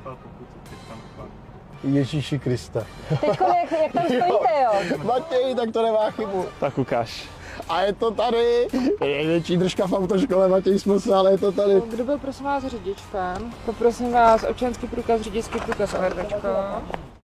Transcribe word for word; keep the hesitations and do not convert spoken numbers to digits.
dostal pokutu, teď tam fakt. Ježíši Kriste. Teďko, jak, jak tam stojíte, jo? Matěj, tak to nemá chybu. Tak ukáž. A je to tady. Největší držka v autoškole, Matěj Smysl, ale je to tady. Kdo byl prosím vás řidičem? Poprosím vás občanský průkaz, řidičský průkaz a R V čko.